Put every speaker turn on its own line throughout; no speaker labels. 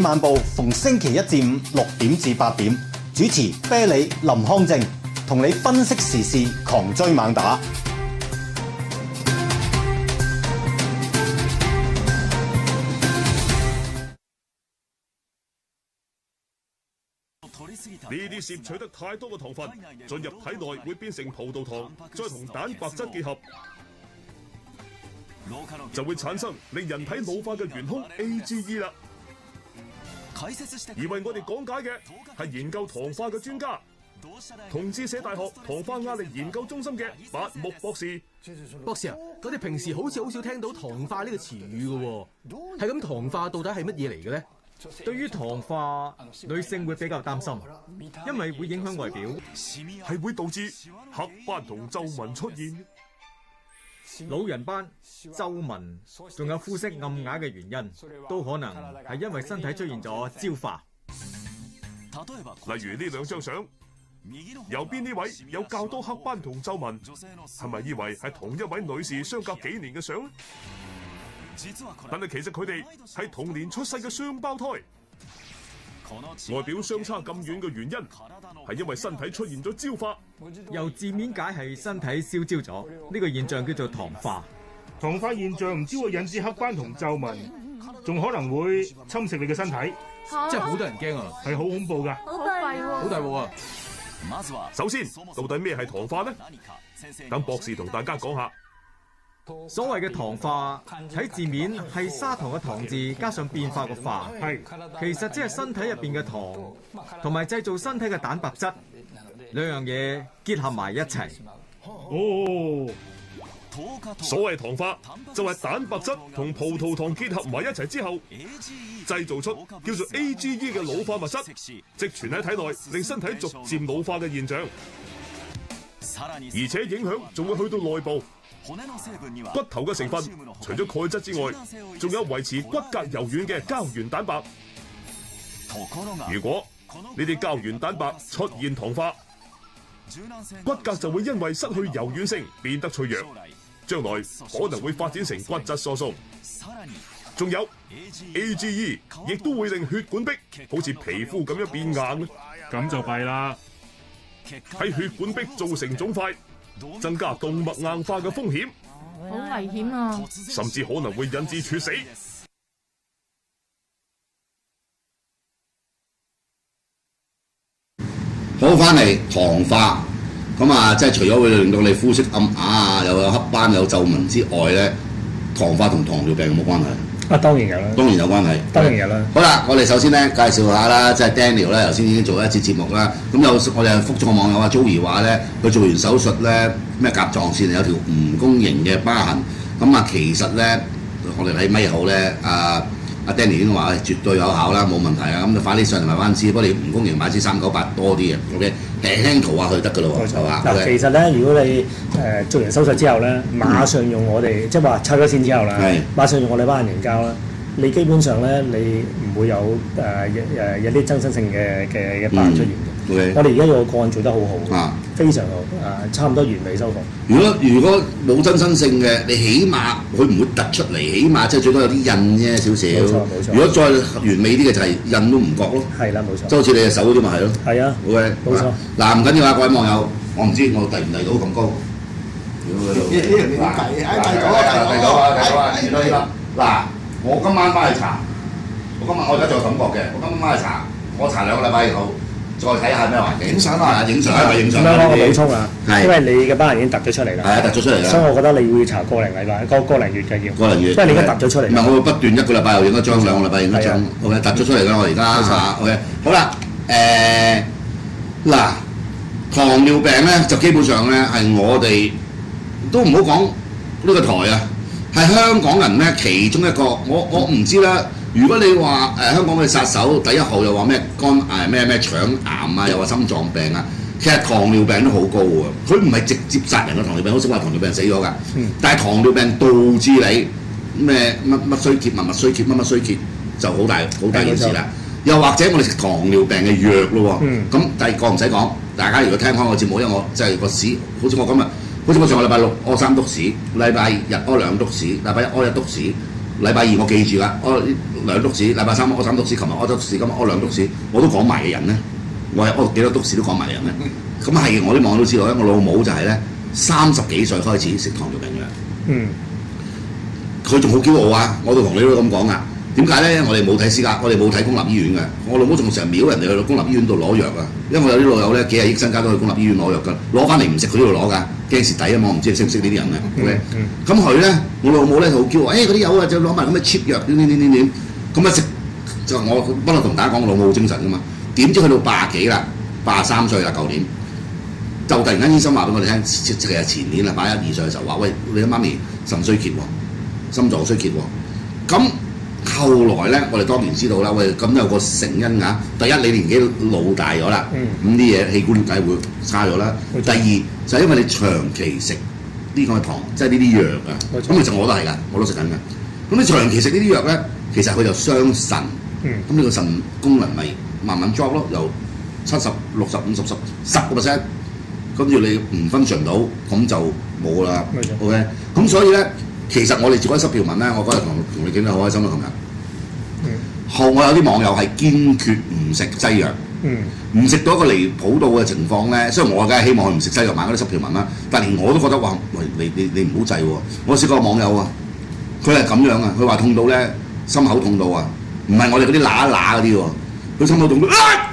晚報逢星期一至五6點至8點，主持啤梨、林康正，同你分析時事，狂追猛打。
呢啲攝取得太多嘅糖分進入體內會變成葡萄糖，再同蛋白質結合，就會產生令人體老化嘅元兇 AGE 啦。而為我哋講解嘅係研究糖化嘅專家，同志社大學糖化壓力研究中心嘅八木博士。
博士啊，我哋平時好似好少聽到糖化呢個詞語嘅喎，係咁糖化到底係乜嘢嚟嘅咧？
對於糖化，女性會比較擔心，因為會影響外表，
係會導致黑斑同皺紋出現。
老人斑、皺紋，仲有膚色暗啞嘅原因，都可能係因為身體出現咗焦化。
例如呢兩張相，右邊呢位有較多黑斑同皺紋，係咪以為係同一位女士相隔幾年嘅相呢？但係其實佢哋係同年出世嘅雙胞胎，外表相差咁遠嘅原因係因為身體出現咗焦化。
由字面解係身體燒焦咗，呢個現象叫做糖化。
糖化現象唔只會引致黑斑同皺紋，仲可能會侵蝕你嘅身體，
真係好多人驚啊！
係好恐怖㗎，
好大鑊啊！
首先，到底咩係糖化呢？等博士同大家講下。
所謂嘅糖化，睇字面係砂糖嘅糖字加上變化個化，其實即係身體入邊嘅糖同埋製造身體嘅蛋白質兩樣嘢結合埋一齊。
哦，
所謂糖化就係蛋白質同葡萄糖結合埋一齊之後，製造出叫做 AGE 嘅老化物質，積存喺體內，令身體逐漸老化嘅現象。而且影響仲會去到內部。骨頭嘅成分除咗鈣質之外，仲有維持骨骼柔軟嘅膠原蛋白。如果呢啲膠原蛋白出現糖化，骨骼就會因為失去柔軟性變得脆弱，將來可能會發展成骨質疏鬆。仲有 AGE 亦都會令血管壁好似皮膚咁樣變硬，
咁就弊啦。
喺血管壁造成腫塊，增加動脈硬化嘅風險，
好危險啊！
甚至可能會引致猝死。
好，翻嚟糖化咁啊，即係除咗會令到你膚色暗啞啊，又有黑斑有皺紋之外咧，糖化同糖尿病有冇關係？
啊，當然有啦，
當然有關係，
當然有啦。
好啦，我哋首先咧介紹下啦，即係 Daniel 咧，頭先已經做咗一節節目啦。咁我哋覆咗個網友啊 Joey 話咧，佢做完手術咧，咩甲狀腺有條蜈蚣形嘅疤痕。咁啊，其實咧，我哋喺咪後咧，阿 Daniel 已經話絕對有效啦，冇問題啊。咁就快啲上嚟買翻支，不過你蜈蚣形買支398多啲嘅 ，OK， 輕塗下佢得㗎咯喎，係嘛？
嗱，其實咧，如果你做完手術之後咧，馬上用我哋即係話拆咗線之後啦，馬上用我哋疤痕凝膠啦，你基本上咧你唔會有有啲增生性嘅疤痕出現嘅。我哋而家個個案做得好好，非常好，差唔多完美修復。
如果冇增生性嘅，你起碼佢唔會突出嚟，起碼即係最多有啲印啫少少。冇錯冇錯。如果再完美啲嘅就係印都唔覺咯。係啦，冇錯。即係好似你隻手嗰啲咪係咯。係啊。OK。冇錯。嗱，唔緊要啊，各位網友，我唔知我遞唔遞到咁高。呢樣點計？遞到。嗱，我今晚翻去查，我而家仲有感覺嘅，我今晚翻去查，我查2個禮拜以後。再睇下咩環境，影相啊，影相係咪影相？咁樣我補充啊，因為你嘅疤痕已經突咗出嚟啦。係啊，突咗出嚟啦。所以我覺得你會查個零禮拜，個零月嘅要。個零月。因為你而家突咗出嚟。唔係，我會不斷1個禮拜又影一張，2個禮拜影一張。OK， 突咗出嚟啦，我而家嚇。OK， 好啦，嗱，糖尿病咧就基本上咧係我哋都唔好講呢個台啊，係香港人咧其中一個，我唔知啦。如果你話香港嘅殺手第1號又話咩肝癌咩腸癌啊，又話心臟病啊，其實糖尿病都好高喎。佢唔係直接殺人嘅糖尿病，好少話糖尿病死咗㗎。但係糖尿病導致你咩乜衰竭、乜衰竭、乜衰竭就好大件事啦。又或者我哋食糖尿病嘅藥咯喎。咁第二個唔使講，大家如果聽開我節目，因為我即係個屎，好似我咁啊，好似我上個禮拜6屙3篤屎，禮拜日屙2篤屎，禮拜1屙1篤屎。 禮拜二我記住啦，我兩篤屎，禮拜三我3篤屎，琴日我篤屎，今日我2篤屎，我都講埋嘅人咧，我幾多篤屎都講埋嘅人咧。咁係我啲網友都知道咧，我老母就係咧30幾歲開始食糖尿病嘅。嗯。佢仲好驕傲啊！我都同你都咁講啊。點解咧？我哋冇睇私家，我哋冇睇公立醫院嘅。我老母仲成日秒人哋去公立醫院度攞藥啊！因為我有啲老友咧幾廿億身家都去公立醫院攞藥㗎，攞翻嚟唔食佢都要攞㗎，驚蝕底啊嘛！我唔知你識唔識呢啲人咧 ？OK， 咁佢咧，我老母咧就好驕傲，嗰啲友啊就攞埋咁嘅 cheap 藥點，咁啊食就我不嬲同大家講，我老母好精神㗎嘛。點知去到80幾啦，83歲啦，舊年就突然間醫生話俾我哋聽，其實前年啦，81、2歲嘅時候話：喂，你媽咪腎衰竭喎，心臟衰竭喎，咁。後來咧，我哋當然知道啦。喂，咁有個成因㗎。第一，你年紀老大咗啦，咁啲嘢器官梗係會差咗啦。第二就係因為你長期食呢個糖，即係呢啲藥啊。咁其實我都係㗎，我都食緊㗎。咁你長期食呢啲藥咧，其實佢就傷腎。咁呢個腎功能咪慢慢 drop 咯，由70、60、50、10%，跟住你唔分常到，咁就冇啦。OK， 咁所以咧。其實我哋做緊濕條文咧，我嗰日同你傾得好開心啦，琴日。後我有啲網友係堅決唔食西藥，唔食到一個離譜到嘅情況咧。雖然我梗係希望佢唔食西藥買嗰啲濕條文啦，但連我都覺得話，喂你唔好制喎！我試過網友啊，佢係咁樣啊，佢話痛到咧心口痛到啊，唔係我哋嗰啲揦一揦嗰啲喎，佢心口痛到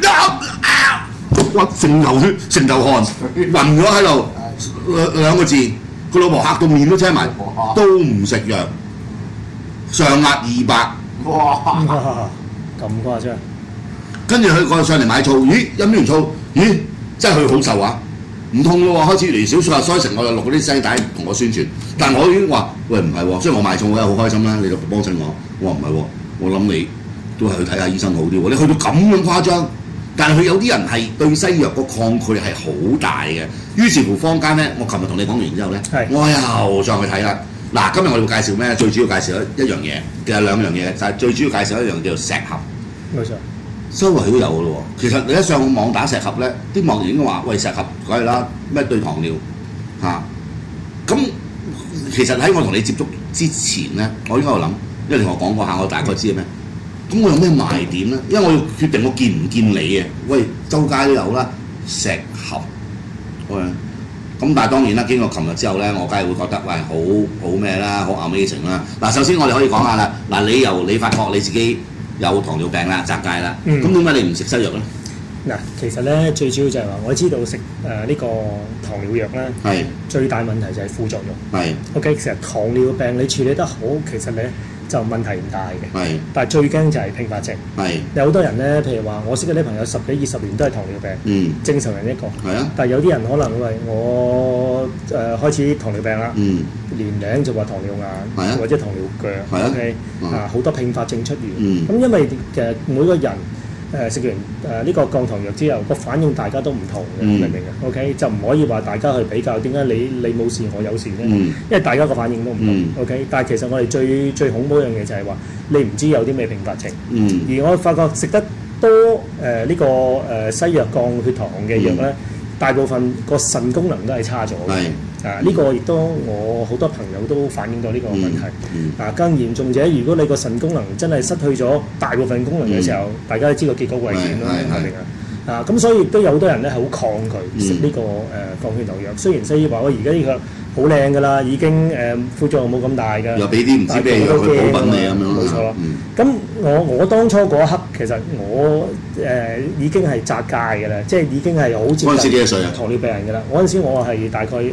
哇成流血成頭汗，暈咗喺度兩個字。佢老婆嚇到面都青埋，都唔食藥，上壓200。
哇！咁誇張。
跟住佢過上嚟買醋，咦飲完醋，咦真係佢好受啊！唔痛咯喎，開始越嚟越少數啊，所以成我就錄嗰啲聲帶同我宣傳。但係我已經話：喂唔係喎，雖然我賣醋我好開心啦，你就幫襯我。我話唔係喎，我諗你都係去睇下醫生好啲喎。你去到咁樣誇張。但係佢有啲人係對西藥個抗拒係好大嘅，於是乎坊間咧，我琴日同你講完之後咧，我又再去睇啦。嗱，今日我哋會介紹咩？最主要介紹一樣嘢，其實2樣嘢，就係最主要介紹一樣叫做石斛。冇錯，周圍都有嘅咯喎。其實你一上網打石斛咧，啲網友已經話：喂，石斛梗係啦，咩對糖尿嚇。咁其實喺我同你接觸之前咧，我應該喺度諗，因為你同我講過下，我大概知係咩。咁我有咩賣點咧？因為我要決定我見唔見你嘅。喂，周街都有啦，石斛。喂，咁但係當然啦，經過琴日之後咧，我梗係會覺得喂好咩啦，好 amazing 啦。嗱，首先我哋可以講下啦。嗱，你發覺你自己有糖尿病啦，擇戒啦。咁點解你唔食西藥咧？
嗱，其實咧最主要就係話，我知道食呢個糖尿藥咧，最大問題就係副作用。係。OK， 其實糖尿病你處理得好，其實咧就問題唔大嘅。但係最驚就係併發症。有好多人咧，譬如話我識嗰啲朋友10幾20年都係糖尿病，正常人一個。但係有啲人可能會我開始糖尿病啦，年齡就話糖尿眼或者糖尿腳。OK， 好多併發症出現。咁因為其實每個人食完呢個降糖藥之後，個反應大家都唔同嘅，明唔明啊 ？OK， 就唔可以話大家去比較，點解你冇事我有事咧？因為大家個反應都唔同。OK， 但係其實我哋最恐怖一樣嘢就係話，你唔知有啲咩併發症。而我發覺食得多呢個西藥降血糖嘅藥咧，大部分個腎功能都係差咗嘅。呢個亦都我好多朋友都反映到呢個問題。更嚴重者，如果你個腎功能真係失去咗大部分功能嘅時候，大家都知個結果危險啦，係咪啊？咁所以亦都有好多人咧係好抗拒食呢個降血糖藥。雖然西醫話我而家呢個好靚㗎啦，已經副作用冇咁大㗎。
又俾啲唔知咩藥去補品你咁樣。
冇錯啦。咁我當初嗰一刻其實我已經係擇戒㗎啦，即係已經係好接近。
嗰陣時幾多歲啊？
糖尿病人㗎啦，嗰陣時我係大概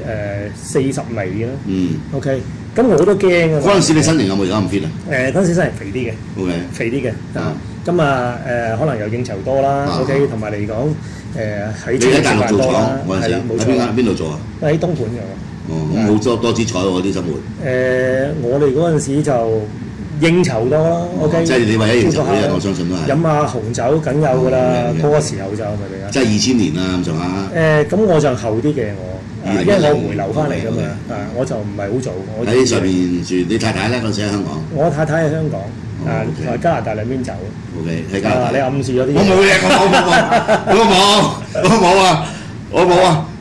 40尾啦。OK， 咁我都驚啊！
嗰陣時你身形有冇而家咁 fit 啊？
嗰陣時身形肥啲嘅。OK， 肥啲嘅。咁可能又應酬多啦。OK， 同埋嚟講喺
你喺大陸做廠嗰陣時，喺邊度做啊？
喺東莞㗎。
咁好多姿彩喎啲生活。
我哋嗰陣時就應酬多啦。OK， 即係
你為咗應酬嗰啲，我相信都係。
飲下紅酒梗有㗎啦，嗰個時候就係咪啊？
即係2000年啦咁上下。
咁我就後啲嘅因為我回流翻嚟㗎嘛，我就唔係好早。
喺上邊住，你太太咧嗰陣時喺香港？
我太太喺香港，喺加拿大兩邊走。
OK，喺加拿大。
你暗示咗啲？
我冇嘢，我冇啊！我冇啊！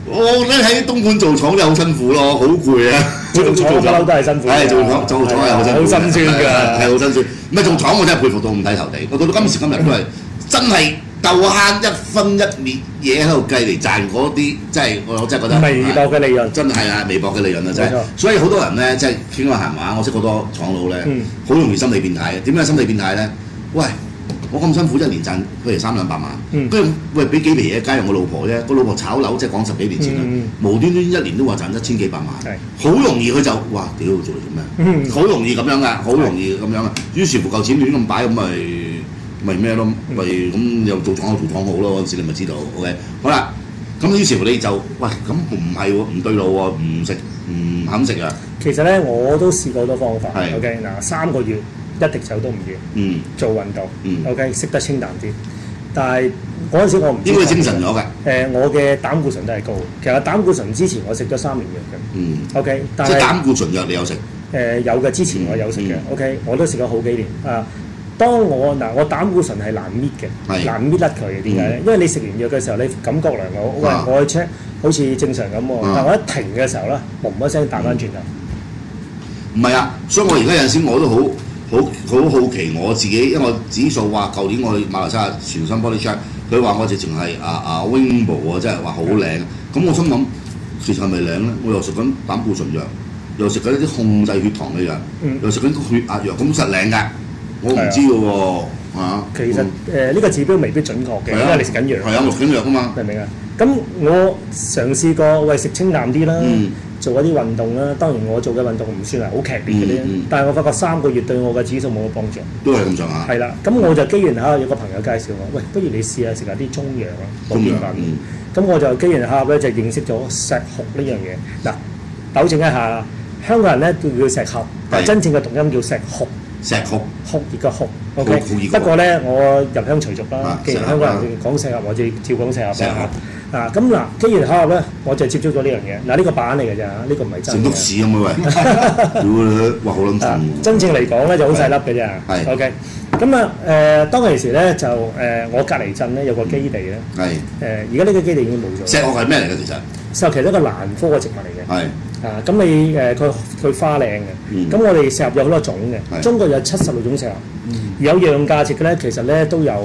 我咧喺東莞做廠就好辛苦咯，好攰啊！
做廠不嬲都係辛苦，
係做廠係好辛苦，
好辛酸㗎，
係好辛酸。唔係做廠我真係佩服到五體投地，我到今時今日都係真係鬥慳一分一秒嘢喺度計嚟賺嗰啲，真係我真係覺得
微薄嘅利潤，
真係啊，微薄嘅利潤啊，真係。所以好多人咧，即係傾個閒話，我識好多廠佬咧，好容易心理變態嘅。點解心理變態咧？喂！我咁辛苦一年賺譬如300-200萬，跟住喂俾幾皮嘢加入我老婆啫，個老婆炒樓即係講10幾年前啦，無端端一年都話賺1000幾百萬，好容易佢就哇屌做嚟做咩？好容易咁樣噶，好容易咁樣啊！於是乎嚿錢亂咁擺咁咪咩咯？咪咁又做廠好咯嗰陣時你咪知道 OK 好啦，咁於是乎你就喂咁唔係喎，唔對路喎，唔肯食啊！
其實咧我都試過好多方法 ，OK 嗱3個月。一滴酒都唔要，做運動，OK， 食得清淡啲。但係嗰陣時我唔知應該
精神咗㗎。
我嘅膽固醇都係高。其實膽固醇之前我食咗3年藥嘅，OK。但係
即係膽固醇藥你有食？
有嘅，之前我有食嘅，OK， 我都食咗好幾年。當我膽固醇係難搣嘅，難搣甩佢嘅。點解咧？因為你食完藥嘅時候，你感覺良好，喂，我去 check 好似正常咁喎。但我一停嘅時候咧，嘣一聲彈翻轉頭。
唔係啊，所以我而家有陣時我都好好奇我自己，因為我指數話舊年我去馬來西亞全身 body check， 佢話我直情係Wingbo 啊，即係話好靚。咁我心諗其實係咪靚咧？我又食緊膽固醇藥，又食緊一啲控制血糖嘅藥，又食緊血壓藥，咁實靚㗎。我唔知㗎喎嚇。其
實呢個指標未必準確嘅，因為你食緊藥。
係啊，我食緊藥㗎嘛。
明唔明啊？咁我嘗試過喂食清淡啲啦。做一啲運動啦，當然我做嘅運動唔算係好劇烈嘅啫，但係我發覺3個月對我嘅指數冇乜幫助。
都係咁上下。
係啦，咁我就機緣下有個朋友介紹我，喂，不如你試下食下啲中藥啊，保健品。咁我就機緣下咧就認識咗石斛呢樣嘢。嗱，糾正一下，香港人咧叫石斛，但係真正嘅讀音叫石斛。
石斛。
斛熱嘅斛 ，OK。不過咧，我入鄉隨俗啦，既然香港人講石斛，我就照講石斛啦。咁嗱，機緣巧合咧，我就接觸咗呢樣嘢。嗱，呢個板嚟嘅咋，呢個唔係真嘅。
成篤屎咁嘅喂，哇好撚重。
真正嚟講咧就好細粒嘅啫。係。OK。咁啊當其時咧就我隔離鎮咧有個基地咧。係。而家呢個基地已經冇咗。
石斛係咩嚟嘅其實？
石斛其實一個蘭科嘅植物嚟嘅。係。咁你佢花靚嘅。咁我哋石斛有好多種嘅，中國有76種石斛。而有樣價值嘅咧，其實咧都有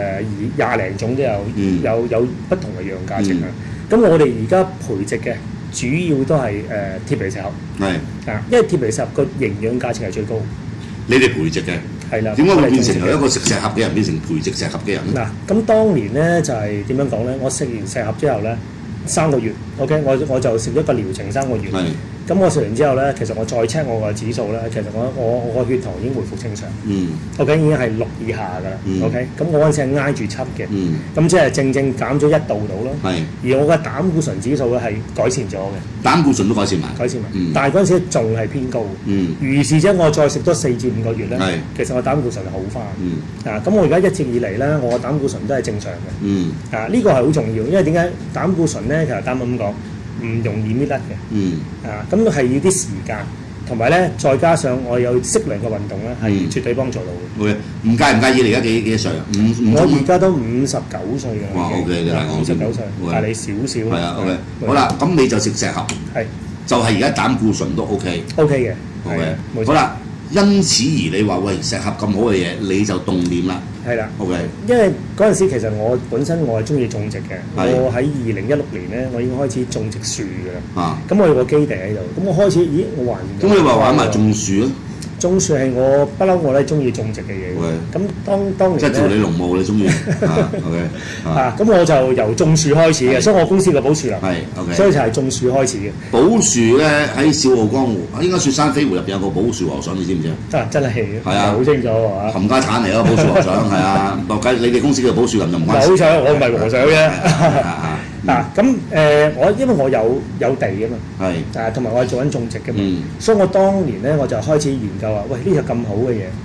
20零種都有不同嘅樣價值啊。咁我哋而家培植嘅主要都係鐵皮石斛。係因為鐵皮石斛個營養價值係最高。
你哋培植嘅係啦。點解會變成由一個食石斛嘅人變成培植石斛嘅人咧？
嗱，咁當年咧就係點樣講咧？我食完石斛之後咧3個月 ，OK， 我就食咗個療程3個月。咁我食完之後咧，其實我再 check 我個指數咧，其實我個血糖已經回復正常。OK 已經係6以下㗎啦。OK， 咁我嗰陣時係挨住7嘅。咁即係正減咗1度到咯。而我嘅膽固醇指數咧係改善咗嘅。
膽固醇都改善埋。
但係嗰陣時仲係偏高。如是者我再食多4至5個月咧，其實我膽固醇就好翻。咁我而家一直以嚟咧，我膽固醇都係正常嘅。呢個係好重要，因為點解膽固醇咧？其實膽咁講。唔容易搣甩嘅，咁係要啲時間，同埋咧再加上我有適量嘅運動咧，係絕對幫助到嘅。
唔介意你而家幾多歲啊？
我而家都59歲㗎啦。
哇，OK 嘅啦
，59歲，大你少少。
係啊 ，OK。好啦，咁你就食石斛，係就係而家膽固醇都 OK。OK
嘅，OK。
好啦，因此而你話喂石斛咁好嘅嘢，你就動念啦。
係啦
，OK。
因為嗰陣時其實我本身我係中意種植嘅，我喺2016年咧，我已經開始種植樹㗎啦。咁我有個基地喺度，咁我開始，咦，我還
咁你話玩埋種樹啊？
種樹係我不嬲，我咧中意種植嘅嘢。咁當年
即係做你農務你中意，OK。
咁我就由種樹開始嘅，所以我公司個寶樹林係
OK，
所以就係種樹開始嘅。
寶樹咧喺笑傲江湖，應該雪山飛狐入邊有個寶樹和尚，你知唔知啊？
真係係啊，好清楚啊！
冚家產嚟咯，寶樹和尚係啊，落計你哋公司嘅寶樹林就唔關事。
好彩我唔係和尚啫。咁因為我有地啊嘛，同埋我係做緊種植嘅嘛，所以我當年咧我就開始研究話，喂，呢隻咁好嘅嘢，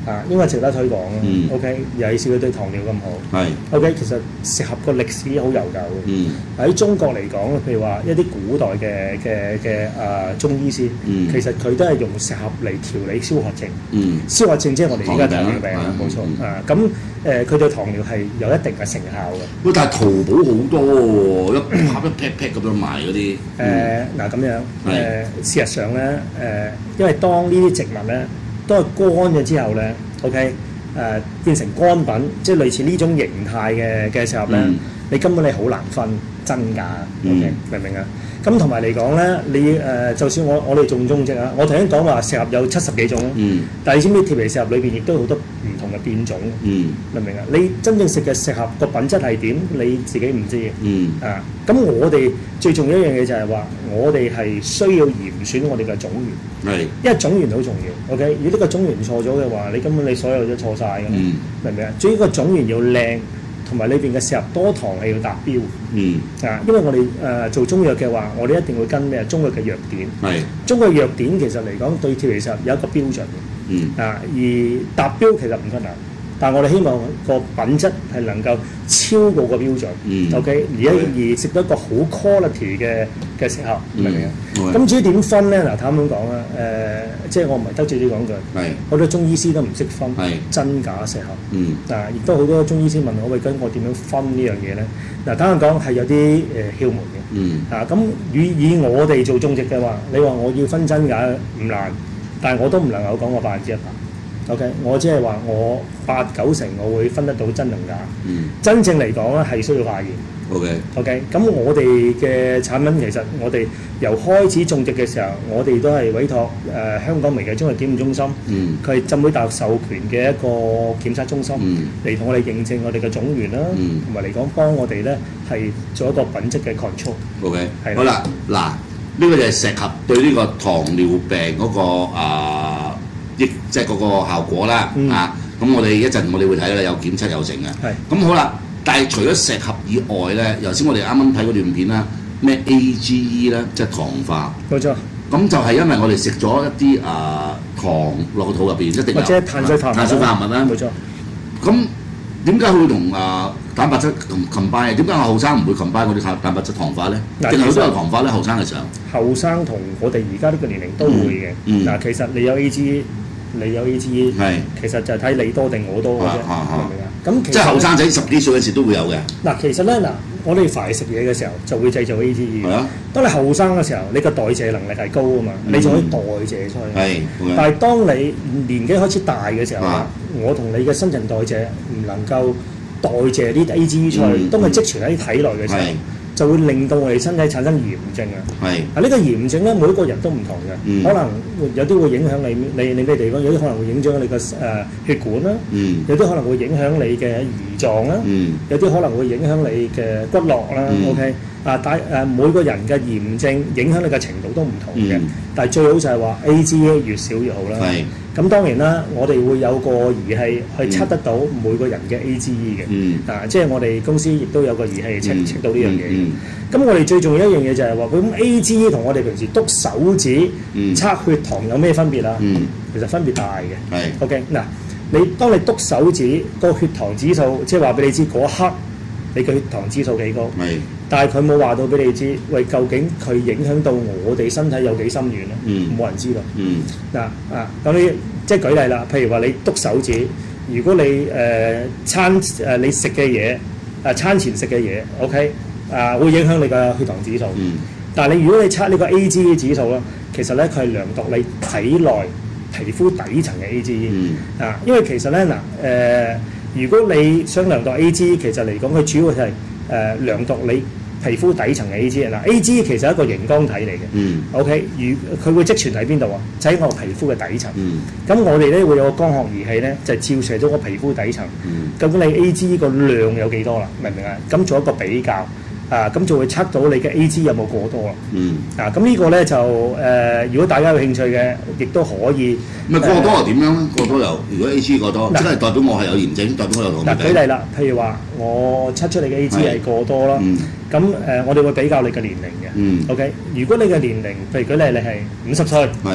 應該值得推廣咯。OK， 尤其是佢對糖尿咁好。
係。
OK， 其實食合個歷史好悠久嘅。喺中國嚟講，譬如話一啲古代嘅中醫師，其實佢都係用食合嚟調理消渴症。消渴症即係我哋而家糖尿病啦，冇錯。咁佢對糖尿係有一定嘅成效嘅。
喂，但係淘寶好多喎，一盒一 pack 咁樣賣嗰啲。
嗱咁樣事實上咧因為當呢啲植物咧都係乾咗之後咧 ，OK 變成乾品，即係類似呢種形態嘅時候咧，你根本你好難分真假 ，OK 明唔明啊？咁同埋嚟講咧，你就算我哋種種植啊，我頭先講話石斛有70幾種，但係你知唔知鐵皮石斛裏邊亦都有好多唔同嘅變種，明唔明啊？你真正食嘅石斛個品質係點，你自己唔知嘅，咁我哋最重要一樣嘢就係話，我哋係需要嚴選我哋嘅種源，因為種源好重要 ，OK？如果呢個種源錯咗嘅話，你根本你所有都錯晒㗎，明唔明啊？至於個種源要靚。同埋裏邊嘅石斛多糖係要達標，因為我哋做中藥嘅話，我哋一定會跟咩中藥嘅藥典，中藥藥典其實嚟講對鐵皮石斛有一個標準嘅，而達標其實唔困難，但係我哋希望個品質係能夠超過個標準，OK？而食到一個好 quality 嘅石斛，明唔明啊？咁至於點分咧？嗱，坦白咁講啦，即係我唔係得罪啲講句，好多中醫師都唔識分真假石斛，亦都好多中醫師問我：喂，咁我點樣分呢樣嘢咧？嗱，坦白講係有啲竅門嘅，咁以我哋做種植嘅話，你話我要分真假唔難，但係我都唔能夠講我100%。OK， 我即係話我8、9成我會分得到真同假。真正嚟講咧係需要化驗。OK， 咁我哋嘅產品其實我哋由開始種植嘅時候，我哋都係委託香港微嘅中藥檢驗中心，佢係浸會大學授權嘅一個檢測中心嚟同我哋認證我哋嘅種源啦，同埋嚟講幫我哋咧係做一個品質嘅 control。
OK， 好啦，嗱呢個就係石斛對呢個糖尿病嗰個即係嗰個效果啦，咁我哋一陣我哋會睇啦，有檢測有成嘅。咁好啦，但係除咗石斛以外咧，頭先我哋啱啱睇嗰段片啦，咩 AGE 咧，即係糖化。冇錯。咁就係因為我哋食咗一啲糖落個肚入邊，一定有或者碳水化合物啦。冇錯。咁點解會同蛋白質同 combine？點解後生唔會 combine 嗰啲蛋白質糖化咧？定係都有糖化咧？後生嘅時候。後生同我哋而家呢個年齡都會嘅。嗱，其實你有 AGE。你有 AGE，其實就係睇你多定我多嘅啫，明唔明啊？咁即係後生仔10幾歲嗰時都會有嘅。嗱，其實咧我哋凡係食嘢嘅時候就會製造 AGE。係啊。當你後生嘅時候，你個代謝能力係高啊嘛，你就可以代謝出去。係。但係當你年紀開始大嘅時候咧，我同你嘅新陳代謝唔能夠代謝啲 AGE 出去，當佢積存喺體內嘅時候，就會令到我哋身體產生炎症啊！呢個炎症咧，每一個人都唔同嘅，可能有啲會影響你咩地方，有啲可能會影響你嘅血管啦，有啲可能會影響你嘅胰臟啦，有啲可能會影響你嘅骨骼啦。OK， 每個人嘅炎症影響你嘅程度都唔同嘅，但係最好就係話 AGE 越少越好啦。咁當然啦，我哋會有個儀器去測得到每個人嘅 AGE 嘅，即係我哋公司亦都有個儀器測到呢樣嘢。咁我哋最重要一樣嘢就係話，咁 AGE 同我哋平時篤手指測血糖有咩分別啊？其實分別大嘅。OK， 嗱，當你篤手指個血糖指數，即係話俾你知嗰一刻你嘅血糖指數幾高，但係佢冇話到俾你知，喂，究竟佢影響到我哋身體有幾深遠咧？冇人知道。咁你即係舉例啦，譬如話你篤手指，如果你你食嘅嘢餐前食嘅嘢 ，OK， 會影響你嘅血糖指數。但係如果你測呢個 AGE 指數咧，其實咧佢係量度你體內皮膚底層嘅 AGE。因為其實咧如果你想量度 AGE，其實嚟講佢主要係量度你皮膚底層嘅 AGE。AGE 其實係一個熒光體嚟嘅。OK， 佢會積存喺邊度啊？就喺我皮膚嘅底層。咁我哋咧會有個光學儀器咧，就照射咗個皮膚底層。究竟你 AGE 個量有幾多啦？明唔明啊？咁做一個比較。咁就會測到你嘅 AGE 有冇過多啦。咁呢個咧就如果大家有興趣嘅，亦都可以。咪過多又點樣咧？過多又如果 AGE 過多，即係代表我係有炎症，代表我有糖尿病。舉例啦，譬如話我測出你嘅 AGE 係過多啦，咁我哋會比較你嘅年齡嘅。OK， 如果你嘅年齡，譬如舉例你係50歲，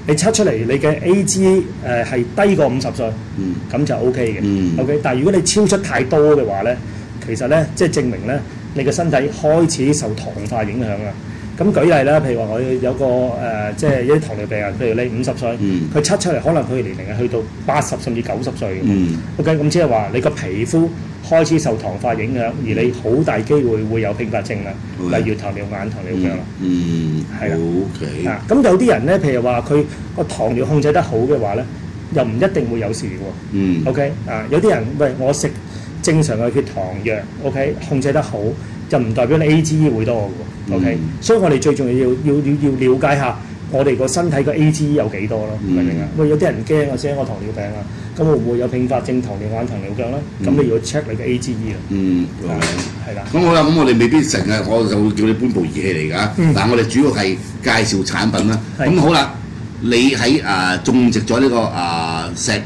你測出嚟你嘅 AGE 係低過50歲，咁就 OK 嘅。OK， 但係如果你超出太多嘅話咧，其實咧即係證明咧你嘅身體開始受糖化影響啦。咁舉例啦，譬如話我有個即係一啲糖尿病人，譬如你50歲，佢測出嚟可能佢年齡係去到80甚至90歲嘅。OK， 咁即係話你個皮膚開始受糖化影響，而你好大機會會有併發症啦，例如糖尿眼、糖尿病啦。係啦。OK。啊，咁有啲人咧，譬如話佢個糖尿控制得好嘅話咧，又唔一定會有事喎。OK。啊，有啲人喂我食正常嘅血糖藥 ，OK 控制得好，就唔代表你 AGE 會多嘅喎。OK，所以我哋最重要要了解下我哋個身體個 AGE 有幾多咯，明唔明啊？喂，有啲人驚或者我糖尿病啊，咁會唔會有併發症糖尿眼、糖尿病咧？咁你要 check 你嘅 AGE 啦。係啦。咁好啦，咁我哋未必成日我就會叫你搬部儀器嚟㗎。但係我哋主要係介紹產品啦。咁好啦，你喺種植咗呢個石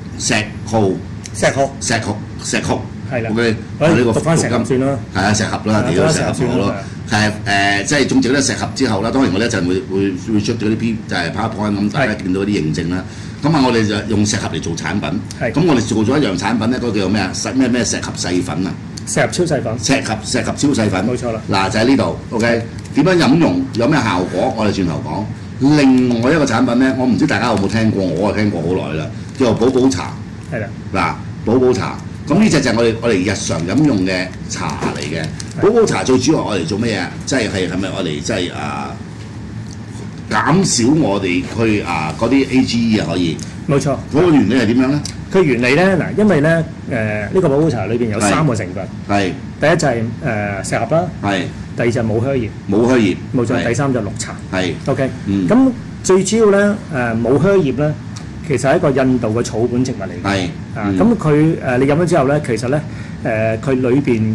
斛。係啦，我呢個讀翻石斛算啦。係啊，石斛啦，你嗰石斛好咯。係即係種植咗石斛之後啦，當然我哋一陣會出咗啲片，就係 PowerPoint咁，大家見到啲認證啦。咁啊，我哋就用石斛嚟做產品。咁我哋做咗一樣產品咧，嗰個叫做咩啊？咩石斛細粉啊？石斛超細粉。石斛超細粉。冇錯啦。嗱，就喺呢度。OK， 點樣飲用？有咩效果？我哋轉頭講。另外一個產品咧，我唔知大家有冇聽過，我係聽過好耐啦，叫做寶寶茶。係啦。嗱，寶寶茶。咁呢隻就係我哋日常飲用嘅茶嚟嘅。寶寶茶最主要我哋做咩嘢？即係係咪我哋即係減少我哋去嗰啲 AGE 啊？可以。冇錯。嗰個原理係點樣咧？佢原理咧嗱，因為咧呢個寶寶茶裏邊有3個成分。係。第一就係石斛啦。係。第二就係冇香葉。冇香葉。冇錯。第三就係綠茶。係。OK。咁最主要咧冇香葉咧。其實係一個印度嘅草本植物嚟嘅，咁佢你飲咗之後咧，其實咧佢裏邊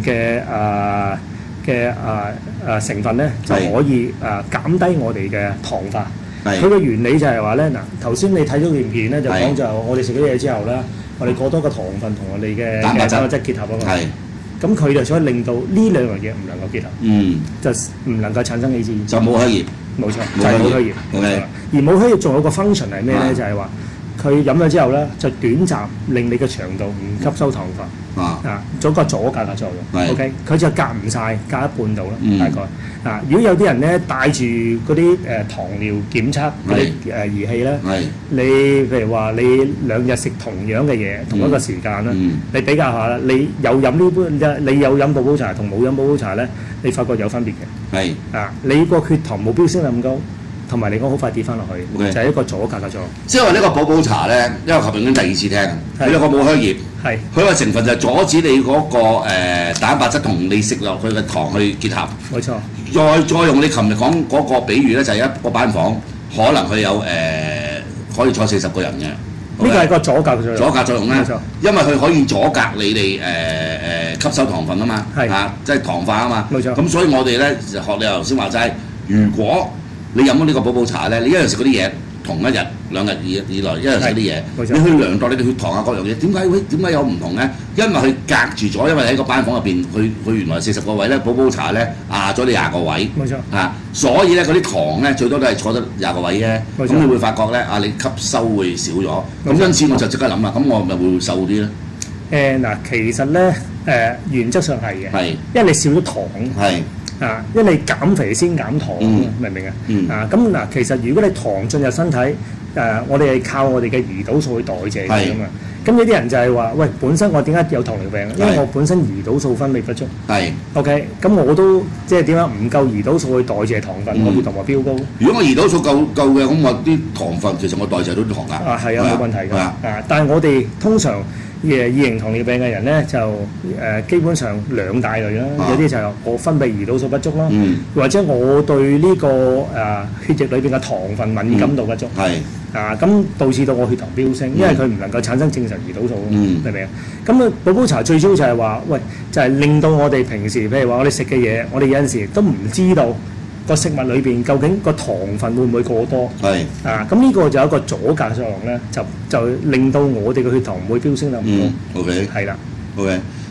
嘅成分咧就可以減低我哋嘅糖化。佢嘅原理就係話咧嗱，頭先你睇咗段片咧就講就我哋食咗嘢之後咧，我哋過多個糖分同我哋嘅蛋白質結合啊嘛。咁佢就想令到呢兩樣嘢唔能夠結合，就唔能夠產生 AGE。就冇香葉，冇錯，就係冇香葉。而冇香葉仲有個 function 係咩咧？就係話。佢飲咗之後咧，就短暫令你嘅腸道唔吸收糖分，做個阻隔嘅作用。OK， 佢就隔唔晒，隔一半度啦，大概。如果有啲人咧帶住嗰啲糖尿檢測嗰啲儀器咧，你譬如話你2日食同樣嘅嘢，同一個時間啦，你比較下啦，你有飲你有飲寶寶茶同冇飲寶寶茶咧，你發覺有分別嘅。你個血糖冇飆升得咁高。同埋你講好快跌翻落去，就係一個阻隔嘅作用。即係話呢個寶寶茶咧，因為琴日已經第2次聽，佢有個冇香葉，佢個成分就係阻止你嗰個蛋白質同你食落去嘅糖去結合。冇錯。再用你琴日講嗰個比喻咧，就係一個班房，可能佢有可以坐40個人嘅。呢個係個阻隔嘅作用。阻隔作用咧，因為佢可以阻隔你哋吸收糖分啊嘛，即係糖化啊嘛。冇錯。咁所以我哋咧學你頭先話齋，如果你飲咗呢個寶寶茶咧，你一日食嗰啲嘢，同一日2日以內一日食啲嘢，你去量度你嘅血糖啊各樣嘢，點解有唔同咧？因為佢隔住咗，因為喺個班房入邊，佢原來40個位咧，寶寶茶咧咗你20個位，冇錯所以咧嗰啲糖咧最多都係坐得20個位啫。咁你會發覺咧你吸收會少咗，咁因此我就即刻諗啦，咁我咪會瘦啲咧？嗱，其實咧原則上係嘅，因為你少咗糖。因為你減肥先減糖，明唔明啊？咁嗱，其實如果你糖進入身體，我哋係靠我哋嘅胰島素去代謝㗎嘛。咁有啲人就係話，喂，本身我點解有糖尿病？因為我本身胰島素分泌不足。OK， 咁我都即係點解唔夠胰島素去代謝糖分，我血糖咪飆高。如果我胰島素夠嘅，咁我啲糖分其實我代謝到啲糖㗎。係啊，冇問題㗎。但係我哋通常2型糖尿病嘅人咧，就基本上2大類啦。有啲就係我分泌胰島素不足啦，或者我對呢個血液裏邊嘅糖分敏感度不足。咁導致到我血糖飆升，因為佢唔能夠產生正常胰島素，明唔明啊？咁寶寶茶最主要就係話，喂，就係令到我哋平時譬如話我哋食嘅嘢，我哋有陣時都唔知道個食物裏邊究竟個糖分會唔會過多。咁呢個就有一個阻隔作用咧，就令到我哋嘅血糖唔會飆升得咁高。OK， 係啦。OK，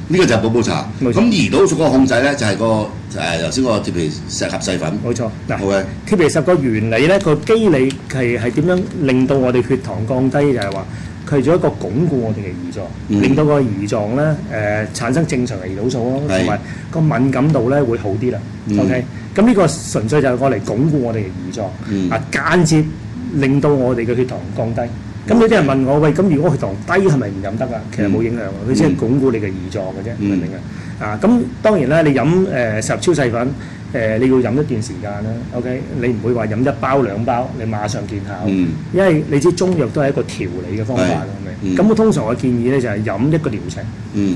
呢個就係寶寶茶。咁胰島素嗰個控制咧就係個頭先個鐵皮石盒細粉。
冇錯。嗱，
OK
鐵皮石個原理咧，個機理係點樣令到我哋血糖降低？就係話佢係做一個鞏固我哋嘅胰臟，令到個胰臟咧產生正常嘅胰島素咯，同埋個敏感度咧會好啲啦。OK， 咁呢個純粹就係我嚟鞏固我哋嘅胰臟，間接令到我哋嘅血糖降低。咁有啲人問我：喂，咁如果血糖低係咪唔飲得啊？其實冇影響嘅，佢只係鞏固你嘅胰臟嘅啫，明唔明啊？咁當然啦，你飲石盒超細粉，你要飲一段時間啦。OK， 你唔會話飲一包兩包，你馬上見效，因為你知中藥都係一個調理嘅方法啦，係咪？咁我通常我建議咧就係飲一個療程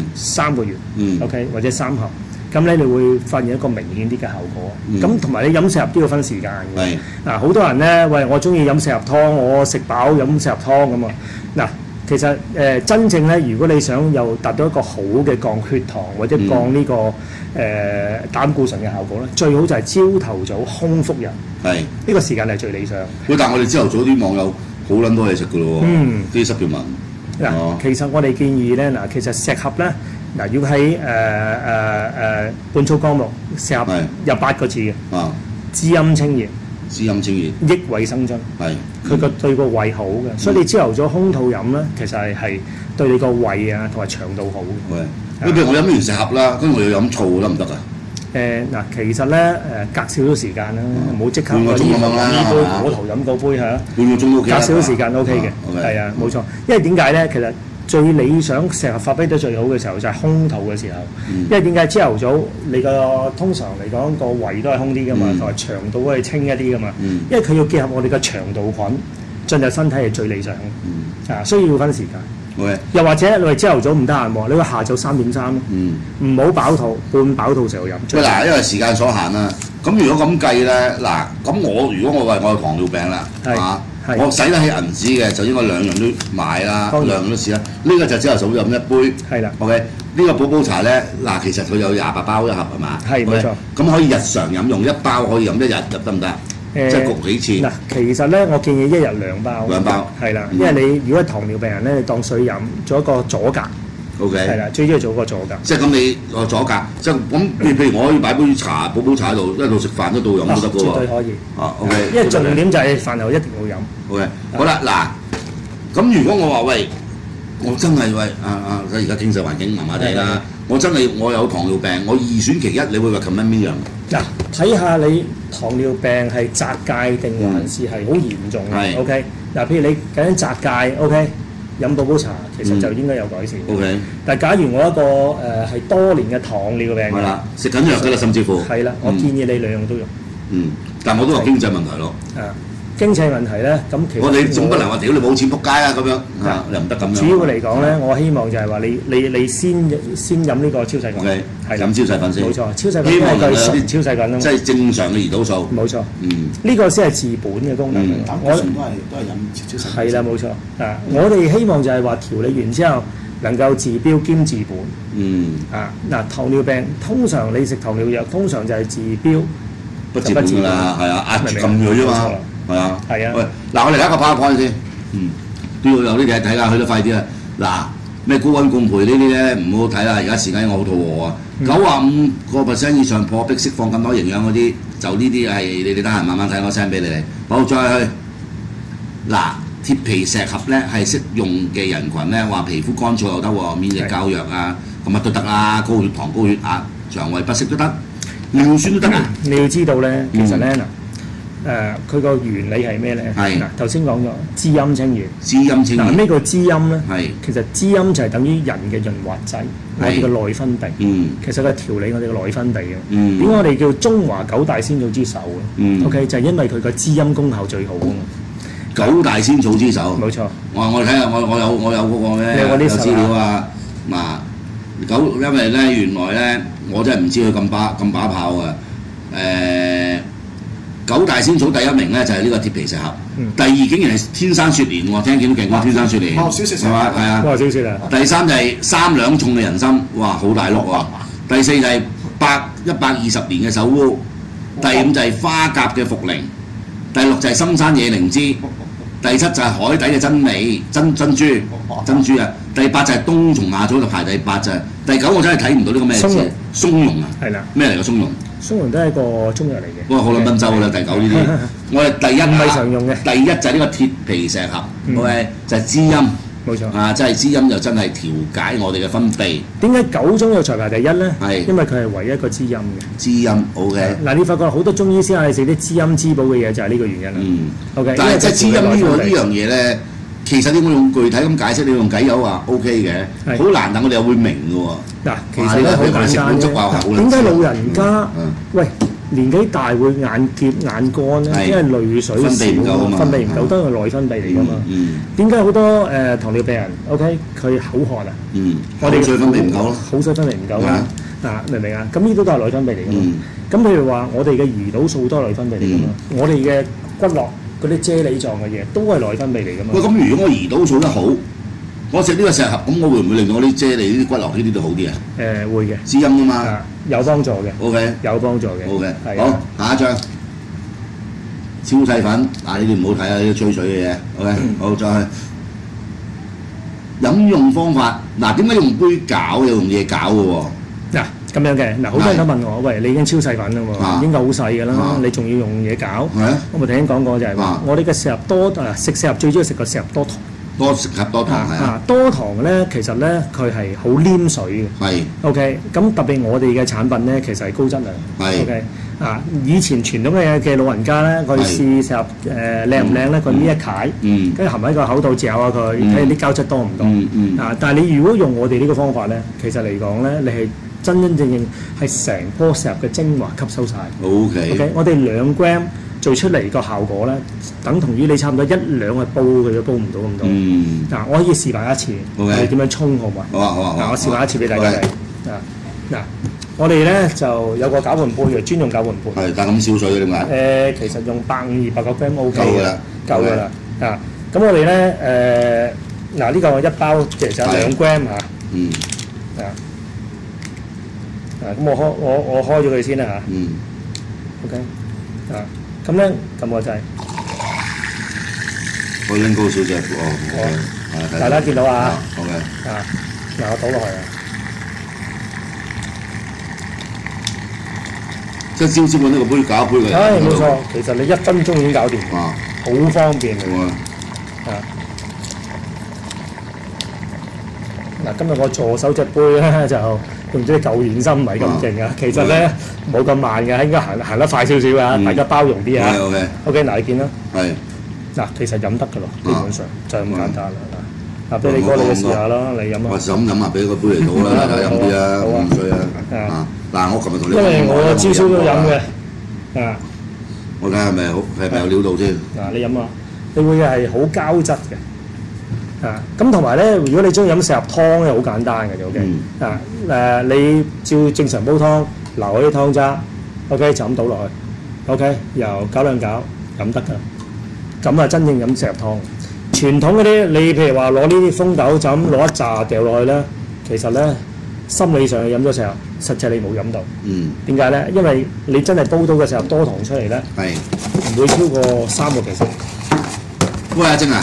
，3個月，OK， 或者3盒。咁咧，你會發現一個明顯啲嘅效果。咁同埋你飲石盒都要分時間嘅。嗱，好多人咧，喂，我中意飲石盒湯，我食飽飲石盒湯咁啊。嗱，其實真正咧，如果你想又達到一個好嘅降血糖或者降呢個膽固醇嘅效果咧，最好就係朝頭早空腹飲。呢個時間係最理想。
喂，但係我哋朝頭早啲網友好撚多嘢食㗎咯喎，啲濕條文。
嗱，其實我哋建議咧，嗱，其實石盒咧。嗱，要喺半粗乾木石盒有8個字嘅，滋陰清熱，
滋陰清熱，
益胃生津，佢個對個胃好嘅，所以你朝頭早空肚飲咧，其實係對你個胃啊同埋腸道好嘅。
譬如我飲完石盒啦，跟住我要飲醋得唔得啊？
嗱，其實咧隔少少時間啦，唔好即刻呢杯嗰頭飲嗰杯嚇，
半個鐘 OK，
隔少少時間 OK 嘅，係啊，冇錯。因為點解咧？其實最理想石盒發揮得最好嘅時候就係空肚嘅時候，因為點解朝頭早你通常嚟講個胃都係空啲噶嘛，同埋腸道都係清一啲噶嘛，因為佢要結合我哋嘅腸道菌進入身體係最理想嘅，所以要分時間。又或者你話朝頭早唔得閒喎，你話下晝3.3咯，唔好飽肚，半飽肚時候飲。
嗱，因為時間所限啦，咁如果咁計咧，嗱，咁如果我有糖尿病啦，我使得起銀紙嘅就應該兩樣都買啦，兩樣都試啦。呢個就朝頭早飲一杯，
係啦。
OK，呢個寶寶茶咧，嗱，其實佢有28包一盒係嘛？
係冇錯。
咁可以日常飲用，1包可以飲1日得唔得？即係焗幾次？
嗱，其實咧，我建議1日2包。
2包。
係啦，因為你如果係糖尿病人咧，你當水飲，做一個阻隔。
OK。
係啦，最主要做個阻隔。
即係咁，你個阻隔，即係咁，譬如我可以擺杯茶、寶寶茶喺度，一路食飯一路飲都得㗎喎。
絕對可以。
OK。
因為重點就係飯後一定要飲。
OK。好啦，嗱，咁如果我話喂，我真係喂而家經濟環境麻麻地啦，我真係我有糖尿病，我二選其一，你會recommend邊樣？
嗱，睇下你糖尿病係窄界定還是係好嚴重嘅。OK。嗱，譬如你緊緊窄界 ，OK。飲寶寶茶其實就應該有改善。
OK。
但係假如我一個係多年嘅糖尿病嘅，
食緊藥㗎啦，甚至乎。
係啦，我建議你兩樣都用。
但係我都有經濟問題咯。
經濟問題咧，咁其實
我哋總不能話屌你冇錢仆街啊咁樣，又唔得咁樣。
主要嚟講咧，我希望就係話你先飲呢個超細粉，
係飲超細粉先。
冇錯，超細粉希望佢純超細粉啊，
即係正常嘅胰島素。
冇錯，呢個先係治本嘅功能。
我都係飲超細粉。
係啦，冇錯啊！我哋希望就係話調理完之後能夠治標兼治本。嗱，糖尿病通常你食糖尿藥，通常就係治標
不治本㗎啦，係啊，壓住撳佢啫嘛。係啊，喂，嗱，我嚟一個 PowerPoint先，都要有啲嘢睇下，去得快啲啊！嗱，咩高溫共培呢啲咧唔好睇啦，而家時間我好肚餓啊，95% 以上破壁釋放咁多營養嗰啲，就呢啲係你哋得閒慢慢睇，我 send 俾你哋。好，再去嗱，鐵皮石盒咧係適用嘅人群咧，話皮膚乾燥又得喎，免疫較弱啊，咁乜都得啦，高血糖、高血壓、腸胃不適都得，尿酸都得啊！
你要知道咧，其實咧嗱。佢個原理係咩咧？嗱，頭先講咗滋陰清熱。
滋陰清熱。
嗱，咩叫滋陰咧？其實滋陰就係等於人嘅潤滑劑，我哋嘅內分泌。其實佢調理我哋嘅內分泌嘅。點解我哋叫中華9大仙草之首咧？OK，就係因為佢個滋陰功效最好啊嘛。
9大仙草之首。
冇錯。
我睇下，我有嗰個咧，有資料啊。嗱，因為咧原來咧，我真係唔知佢咁把炮啊。9大仙草第一名咧就係呢個鐵皮石盒，第二竟然係天山雪蓮喎，聽見都勁喎，天山雪蓮係嘛？係啊，
小雪啊！
第三就係3兩重嘅人參，哇，好大碌喎！第四就係120年嘅首烏，第5就係花甲嘅茯苓，第6就係深山野靈芝，第7就係海底嘅珍珠啊，第第8就係冬蟲夏草就排第8就係第9我真係睇唔到呢個咩字，松茸啊，
係啦，
咩嚟個松茸？
松茸都係一個中藥嚟嘅。
不過好撚賓州啦，第9呢啲，我哋第1
唔係常用嘅。
第1就係呢個鐵皮石斛，OK 就係滋陰。
冇錯
啊，真係滋陰就真係調解我哋嘅分泌。
點解9種藥材排第1咧？
係
因為佢係唯一一個滋陰嘅。
滋陰 OK。
嗱，你發覺好多中醫師嗌你食啲滋陰滋補嘅嘢，就係呢個原因啦。OK。
但係即係滋陰呢樣嘢咧，其實你會用具體咁解釋，你用偈友話 OK 嘅，好難，但我哋又會明嘅喎。
嗱，其實咧好簡單嘅。點解老人家喂年紀大會眼澀眼乾咧？因為淚水少，分泌唔夠，都係內分泌嚟㗎嘛。點解好多糖尿病人 OK 佢口渴啊？我哋口水分泌唔夠咯，口水分泌唔夠啦。明唔明啊？咁呢啲都係內分泌嚟㗎嘛。咁譬如話，我哋嘅胰島素都係內分泌嚟㗎嘛。我哋嘅骨骼嗰啲啫喱狀嘅嘢都係內分泌嚟㗎嘛。
喂，咁如果我胰島素得好，我食呢個石斛，咁我會唔會令到我啲啫喱呢啲骨骼呢啲都好啲啊？
會嘅，
滋陰啊嘛，
有幫助嘅。
OK，
有幫助嘅。
OK，好，下一張超細粉，呢啲唔好睇啊，呢啲吹水嘅嘢。OK，好，再去飲用方法。嗱，點解用杯攪又用嘢攪嘅喎？
嗱，咁樣嘅，好多人都問我，喂，你已經超細粉啦喎，已經夠好細㗎啦，你仲要用嘢攪？我咪頭先講過就係話，我哋嘅石斛多食石斛最主要食個石斛多糖。多食斛多糖係啊！多糖咧，其實咧佢係好黏水嘅。係。OK，咁特別我哋嘅產品咧，其實係高質量。係。OK，以前傳統嘅老人家咧，佢試石斛靚唔靚咧，佢搣一塊，跟住含喺個口度嚼下佢，睇下啲膠質多唔多。但係你如果用我哋呢個方法咧，其實嚟講咧，你係真真正正係成棵石斛嘅精華吸收晒。OK，我哋2 gram。做出嚟個效果咧，等同於你差唔多1、2嘅煲佢都煲唔到咁多。嗱，我可以示範一次，你點樣沖好唔好？好啊。嗱，我示範一次俾大家睇。嗱，我哋咧就有個攪拌杯嘅，專用攪拌杯。係，但係咁少水嘅點解？其實用150、200個 gram OK 嘅啦，夠㗎啦。咁我哋咧嗱呢個一包其實2 gram 嚇。咁我開咗佢先啦嚇。OK。咁咧撳個掣，
我拎高少隻
大家見到啊
？OK。
嗱我倒落去啊，
即係朝揾呢個杯攪杯嘅。
冇錯，其實你1分鐘已經搞掂，好方便嘅。嗱，今日我助手隻杯咧就用咗啲舊軟芯，唔係咁勁啊。其實咧冇咁慢嘅，應該行得快少少啊。大家包容啲啊。OK，嗱你見啦。係。嗱，其實飲得㗎咯，基本上就係咁簡單啦。嗱，俾你哥你試下啦，你飲啊。
我想飲下，俾個杯嚟倒啦，大家飲啲啊，唔衰啊。嗱，我琴日同你
因為我朝早都飲嘅。
我睇下係咪有料到先。
嗱，你飲啊，你會係好膠質嘅。咁同埋咧，如果你中意飲石斛湯咧，好簡單嘅啫 ，OK。你照正常煲湯，留嗰啲湯渣 ，OK 就咁倒落去 ，OK 又攪2攪，飲得㗎。咁啊，真正飲石斛湯。傳統嗰啲，你譬如話攞呢啲風豆就咁攞一紮掉落去咧，其實咧心理上係飲咗石斛，實際你冇飲到。點解咧？因為你真係煲到嘅石斛多糖出嚟咧，唔會超過3個%。
喂，阿晶啊。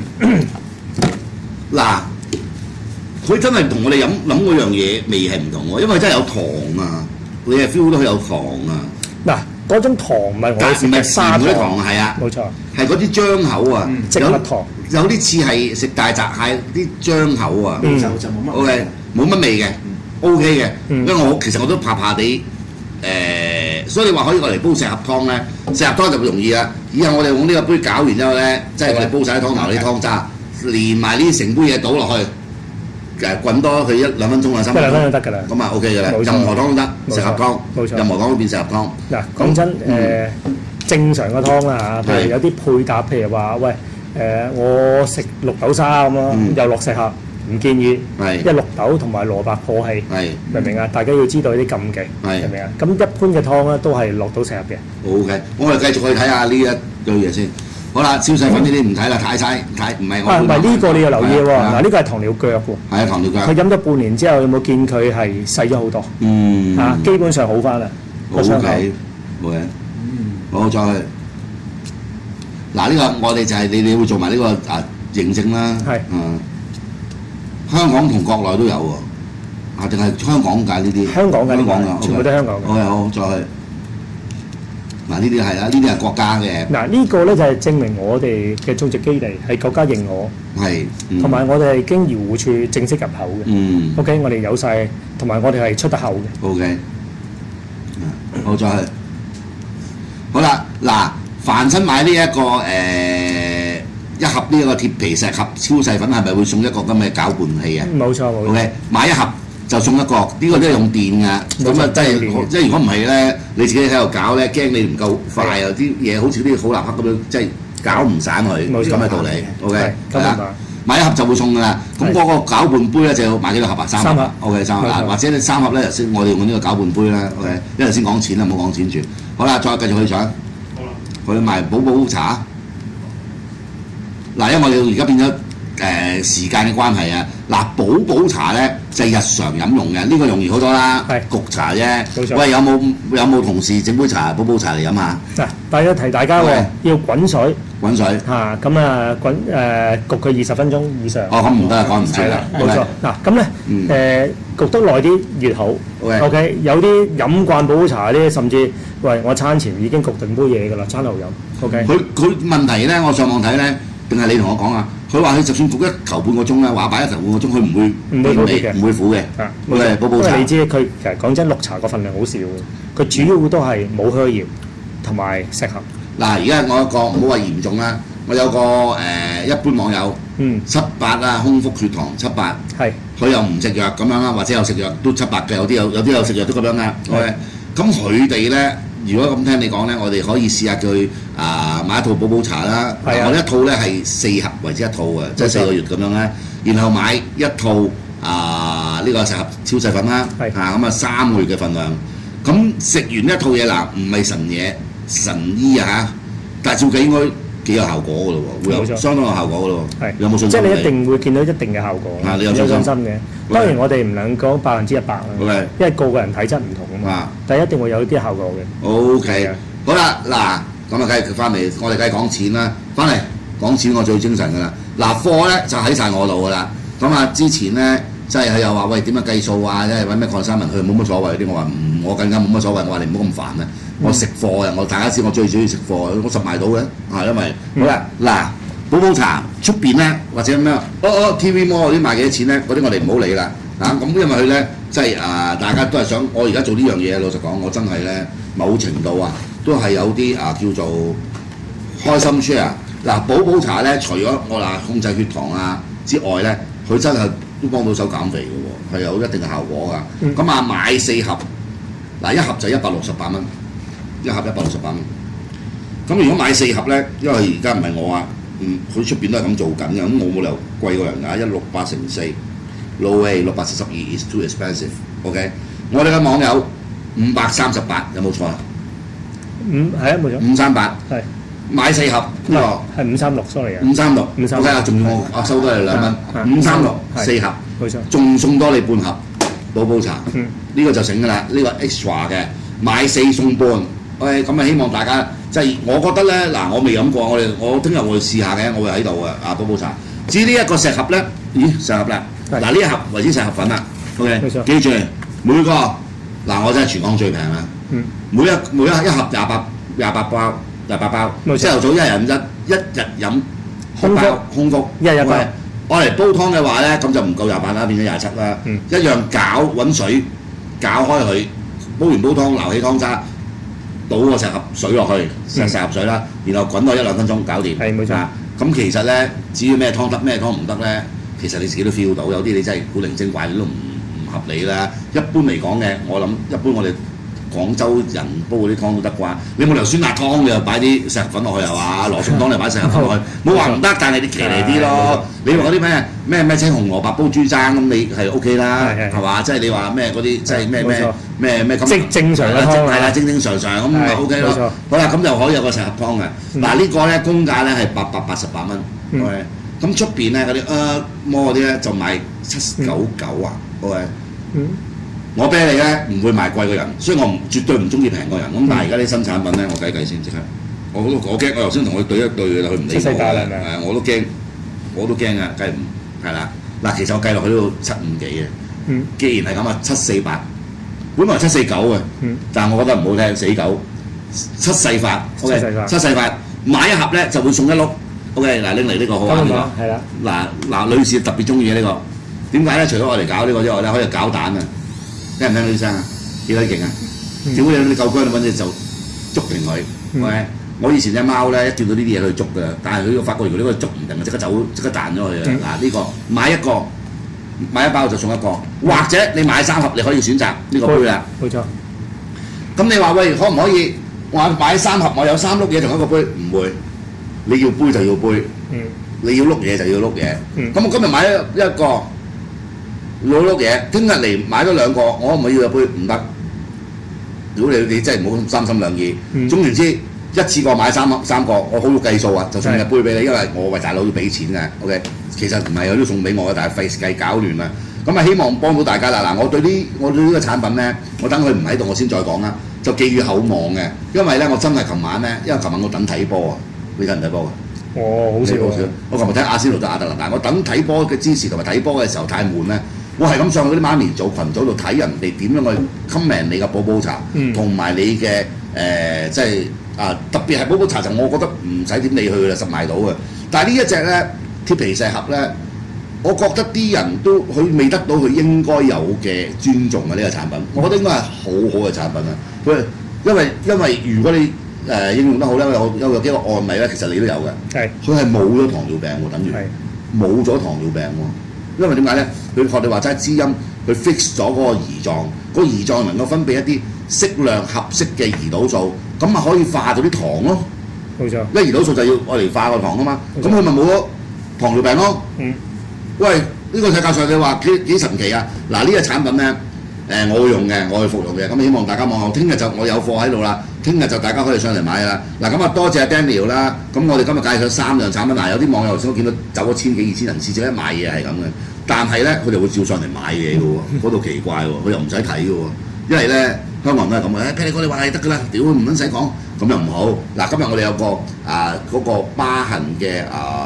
嗱，佢真係同我哋諗嗰樣嘢味係唔同喎，因為真係有糖啊，你係 feel 到佢有糖啊。
嗱，嗰種糖唔係我哋食嘅砂糖，
係啊，
冇錯，
係嗰啲漿口啊，
植物糖，
有啲似係食大閘蟹啲漿口啊，就冇乜 OK，冇乜味嘅 OK 嘅，因為其實我都怕怕地所以你話可以過嚟煲石斛湯咧，石斛湯就容易啦。以後我哋用呢個杯攪完之後咧，即係我哋煲晒啲湯頭啲湯渣。連埋呢成杯嘢倒落去，滾多佢1、2分鐘啊，3分鐘。1、2分鐘就得㗎啦。咁啊 OK 㗎啦，任何湯都得，石斛湯，冇錯，任何湯都變石斛湯。
嗱，講真正常嘅湯啦嚇，譬如有啲配搭，譬如話喂我食綠豆沙咁咯，又落石斛，唔建議。因為綠豆同埋蘿蔔破氣，明唔明啊？大家要知道啲禁忌，明唔明啊？咁一般嘅湯咧都係落到石斛嘅。OK，我哋繼續去睇下呢一樣嘢先。好啦，超細粉呢啲唔睇啦，太唔係我。唔係呢個你要留意喎，嗱呢個係糖尿腳喎。係啊，糖尿腳。佢飲咗半年之後，有冇見佢係細咗好多？基本上好翻啦。O K，冇嘢。好，再去。嗱呢個我哋就係你會做埋呢個認證啦。係。
香港同國內都有喎。啊，定係香港㗎呢啲？
香港嘅，全部都香港嘅。
好，再去。嗱，呢啲係啦，呢啲係國家嘅。
嗱，呢個咧就係證明我哋嘅種植基地係國家認可，
係，
同埋我哋係經漁護處正式入口嘅。OK， 我哋有晒，同埋我哋係出得口嘅。
OK， 好，再去。好啦，嗱，凡親買呢一個一盒呢個鐵皮石盒超細粉，係咪會送一個咁嘅攪拌器啊？
冇錯。
OK， 買一盒。就送一個，呢個都係用電㗎，咁啊即係如果唔係咧，你自己喺度搞咧，驚你唔夠快啊！啲嘢好似啲好立克咁樣，即係搞唔散佢，咁嘅道理。OK， 係啦，買一盒就會送㗎啦。咁嗰個攪拌杯咧就要買幾多盒啊？3盒。OK， 3盒。或者你3盒咧，頭先我哋用呢個攪拌杯啦。OK， 一陣先講錢啦，唔好講錢住。好啦，再繼續去搶。好啦。去賣寶寶茶。嗱，因為我哋而家變咗。時間嘅關係啊，嗱，寶寶茶咧就係日常飲用嘅，呢個容易好多啦，焗茶啫。喂，有冇同事整杯茶寶寶茶嚟飲下？
嗱，大家提大家喎，要滾水。滾水嚇，咁啊焗佢20分鐘以上。
哦，咁唔得，講唔切啦。
冇錯。嗱，咁咧焗得耐啲越好。OK， 有啲飲慣寶寶茶啲，甚至喂我餐前已經焗定杯嘢㗎啦，餐後飲。OK。佢
問題咧，我上網睇咧，定係你同我講啊？佢話佢就算焗一頭半個鐘咧，話擺一頭半個鐘，佢唔會苦嘅。佢寶寶茶。
因為你知佢其實講真，綠茶個份量好少嘅，佢主要都係冇香葉同埋適合。
嗱，而家我有個唔好話嚴重啦，我有個一般網友，7、8啊，空腹血糖7、8，係佢又唔食藥咁樣啦，或者有食藥都7、8嘅，有啲有食藥都咁樣噶。咁佢哋咧。如果咁聽你講咧，我哋可以試下佢買一套寶寶茶啦。我一套咧係4盒為之一套嘅，即係4個月咁樣咧。然後買一套呢個10盒超細粉啦。咁啊3個月嘅份量。咁食完一套嘢嗱，唔係神醫啊嚇，但係照計應該幾有效果嘅咯喎，會有相當有效果嘅咯喎。有冇信心？
即係你一定會見到一定嘅效果。
你有信心
嘅。當然我哋唔能講100%啦，因為個個人體質唔同啊嘛。但係一定會有啲效果嘅。
OK， 好啦，嗱，咁啊，繼續翻嚟，我哋梗係講錢啦。翻嚟講錢，我最精神㗎啦。嗱，貨咧就喺晒我度㗎啦。咁啊，之前咧即係佢又話喂點樣計數啊，即係揾咩礦山文，佢冇乜所謂啲。我話我更加冇乜所謂。我話你唔好咁煩啊。我食貨啊，大家知我最中意食貨，我實賣到嘅。因為好啦，嗱。寶寶茶出邊咧，或者咩TV Mall 嗰啲賣幾多錢咧？嗰啲我哋唔好理啦。咁因為佢咧，即係大家都係想我而家做呢樣嘢。老實講，我真係咧某程度都係有啲叫做開心 share。嗱，寶寶茶咧，除咗我控制血糖之外咧，佢真係都幫到手減肥嘅喎，係有一定嘅效果㗎。咁買4盒，嗱一盒就168蚊，一盒168蚊。咁如果買4盒咧，因為而家唔係我佢出邊都係咁做緊嘅，咁我冇理由貴過人㗎，168乘4 ，no way，672 is too expensive。OK， 我哋嘅網友538有冇錯啊？
係啊，冇錯。
538係買4盒呢
個係536 sorry 啊。
536，我睇下仲要我收多你2蚊，536 4盒，
冇錯，
仲送多你半盒寶寶茶，呢個就醒㗎啦，呢個 extra 嘅買4送半。OK， 咁啊希望大家。即係我覺得咧，嗱我未飲過，我聽日會試下嘅，我會喺度嘅寶寶茶。至於呢一個石盒咧，石盒啦，嗱呢一盒為之石盒粉啦 ，OK， 記住每個我真係全港最平啦，每一盒28包，朝頭早一日飲空腹，一日包。我嚟煲湯嘅話咧，咁就唔夠28啦，變咗27啦，一樣揾水攪開佢，煲完煲湯撈起湯渣。倒個石盒水落去，石盒水啦，然後滾多1-2分鐘搞掂。係冇錯。咁其實咧，至於咩湯得咩湯唔得咧，其實你自己都 feel 到，有啲你真係古靈精怪，你都唔合理啦。一般嚟講嘅，我諗一般我哋廣州人煲嗰啲湯都得啩。你冇理由酸辣湯你又擺啲石盒粉落去係嘛？羅宋湯你又擺石盒粉落去，冇話唔得，但係你騎呢啲咯。你話嗰啲咩青紅蘿蔔煲豬踭咁，你係 OK 啦，係嘛？即係你話咩嗰啲即係咩咁
正常嘅湯
係啦，正常咁咪 OK 咯。好啦，咁就可以有個石盒湯嘅。嗱呢個咧公價咧係888蚊。OK，咁出邊咧嗰啲摩嗰啲咧就賣799啊。OK，我啤你咧唔會賣貴過人，所以我絕對唔中意平過人。咁但係而家啲新產品咧，我計先即刻。我驚，我頭先同佢對一對啦，佢唔理我。我都驚啊，梗係唔係啦。 嗱，其實我計落去都750幾嘅。
嗯。
既然係咁啊，748，本來749嘅，但係我覺得唔好聽，死狗7細法 ，OK， 7細法買一盒咧就會送一碌 ，OK， 嗱拎嚟呢個好玩呢個，
係啦，
嗱女士特別中意嘅呢個，點解咧？除咗我哋搞呢個之外咧，可以搞蛋啊，聽唔聽到啲聲啊？幾多勁啊？只會有啲夠薑你揾隻就捉定佢 ，OK。我以前隻貓咧一見到呢啲嘢去捉㗎，但係佢發覺如果呢個捉唔定，即刻走，即刻彈咗佢啊！嗱呢個買一包就送一個，或者你買3盒你可以選擇呢個杯啦。
冇錯。
咁你話喂，可唔可以話買3盒我有3碌嘢同一個杯？唔會，你要杯就要杯，你要碌嘢就要碌嘢。咁我今日買一個攞碌嘢，聽日嚟買咗2個，我可唔可以要一杯？唔得。如果你真係唔好三心兩意，總言之一次過買3個，我好要計數啊，就送隻杯俾你，因為我為大佬要俾錢嘅。OK， 其實唔係有啲送俾我嘅，但係費事計搞亂啦。咁啊，希望幫到大家啦。嗱，我對呢個產品咧，我等佢唔喺度，我先再講啦。就寄予厚望嘅，因為咧我真係琴晚咧，因為琴晚我等睇波啊，你睇唔睇波啊？
好少。
我琴日睇阿仙奴對亞特蘭大，我等睇波嘅支持同埋睇波嘅時候太悶咧，我係咁上去啲媽咪組群組度睇人哋點樣去 comment 你嘅寶寶茶，同埋你嘅即係特別係寶寶茶就我覺得唔使點理佢啦，實賣到嘅。但係呢一隻咧鐵皮石盒咧，我覺得啲人都佢未得到佢應該有嘅尊重啊！呢個產品，我覺得應該係好好嘅產品啊！因為如果你應用得好咧，有幾個案例咧，其實你都有嘅。係。佢係冇咗糖尿病喎，等於冇咗糖尿病喎。因為點解咧？佢學你話齋滋陰，佢 fix 咗嗰個胰臟，嗰個胰臟能夠分泌一啲適量合適嘅胰島素，咁咪可以化咗啲糖咯。冇錯。因為胰島素就要愛嚟化個糖啊嘛，咁佢咪冇咗糖尿病咯。喂，呢個世界上你話幾神奇啊！嗱，呢個產品咧，我會用嘅，我會服用嘅，咁希望大家望後，聽日就我有貨喺度啦，聽日就大家可以上嚟買啦。嗱，咁啊多謝 Daniel 啦，咁我哋今日介紹3樣產品，嗱有啲網友頭先我見到走咗1000幾2000人次，只一買嘢係咁嘅，但係咧佢哋會照上嚟買嘢嘅喎，嗰度奇怪喎，佢又唔使睇嘅喎，因為咧香港人都係咁嘅，Paddy哥你話係得㗎啦，屌唔撚使講，咁又唔好。嗱，今日我哋有個嗰個疤痕嘅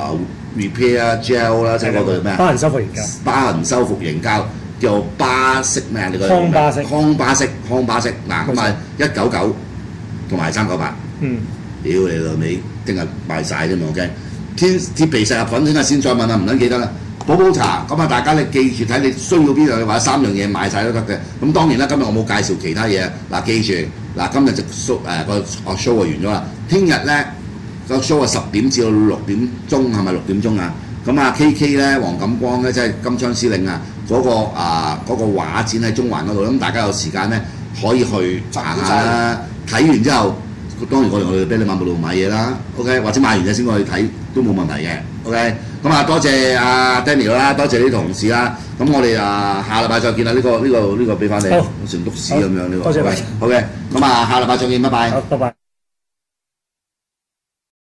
repair gel 啦，即係嗰個咩啊？疤痕修復凝膠。疤痕修復凝膠叫巴式咩啊？你個康巴式。康巴式嗱，咁啊199同埋398。屌你老味，聽日賣晒啫嘛 ，OK。鐵皮石盒粉聽日先再問啊，唔撚記得啦。寶寶茶咁啊，大家你記住睇你需要邊樣或者3樣嘢買晒都得嘅。咁當然啦，今日我冇介紹其他嘢。嗱，記住嗱，今日就個 show 就完咗啦。聽日咧。個 show 係10點至到6點鐘，係咪6點鐘啊？咁啊 KK 咧，黃錦光咧，即係金槍司令啊，嗰個畫展喺中環嗰度，咁大家有時間咧可以去行下啦。睇完之後，當然我哋去啤梨漫步路買嘢啦 ，OK， 或者買完嘢先過去睇都冇問題嘅 ，OK。咁啊，多謝阿 Daniel 啦，多謝啲同事啦。咁我哋下禮拜再見啦。呢個俾翻你，成篤屎咁樣呢個。多謝，OK。咁啊，下禮拜再見，拜拜。好，拜拜。